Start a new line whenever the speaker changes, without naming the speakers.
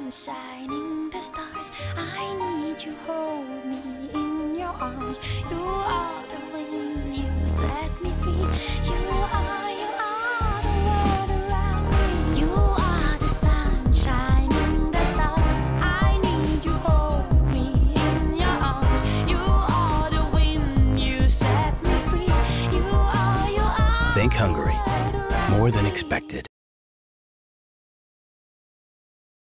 sun shining the stars. I need you, hold me in your arms. You are the wind, you set me free. You are the world around me. You are the sun shining the stars. I need you, hold me in your arms. You are the wind, you set me free. You are
Think Hungary. More than expected.